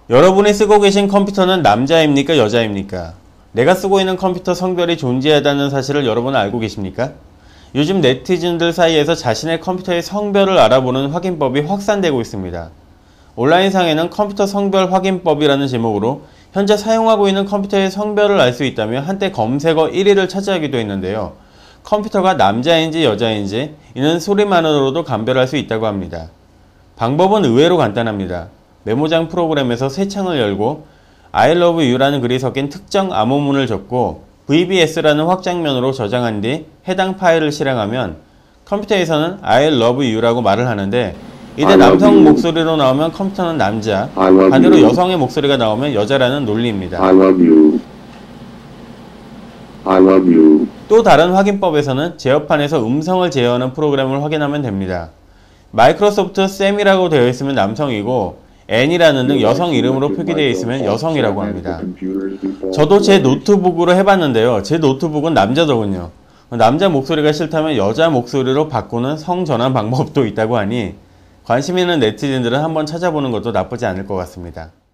여러분이 쓰고 계신 컴퓨터는 남자입니까? 여자입니까? 내가 쓰고 있는 컴퓨터 성별이 존재하다는 사실을 여러분은 알고 계십니까? 요즘 네티즌들 사이에서 자신의 컴퓨터의 성별을 알아보는 확인법이 확산되고 있습니다. 온라인상에는 컴퓨터 성별 확인법이라는 제목으로 현재 사용하고 있는 컴퓨터의 성별을 알 수 있다며 한때 검색어 1위를 차지하기도 했는데요. 컴퓨터가 남자인지 여자인지 이는 소리만으로도 감별할 수 있다고 합니다. 방법은 의외로 간단합니다. 메모장 프로그램에서 새 창을 열고 I love you라는 글이 섞인 특정 암호문을 적고 VBS라는 확장면으로 저장한 뒤 해당 파일을 실행하면 컴퓨터에서는 I love you라고 말을 하는데 이때 남성 목소리로 나오면 컴퓨터는 남자, 반대로 여성의 목소리가 나오면 여자라는 논리입니다. I love you. I love you. 또 다른 확인법에서는 제어판에서 음성을 제어하는 프로그램을 확인하면 됩니다. 마이크로소프트 샘이라고 되어 있으면 남성이고 N이라는 등 여성 이름으로 표기되어 있으면 여성이라고 합니다. 저도 제 노트북으로 해봤는데요. 제 노트북은 남자더군요. 남자 목소리가 싫다면 여자 목소리로 바꾸는 성전환 방법도 있다고 하니 관심 있는 네티즌들은 한번 찾아보는 것도 나쁘지 않을 것 같습니다.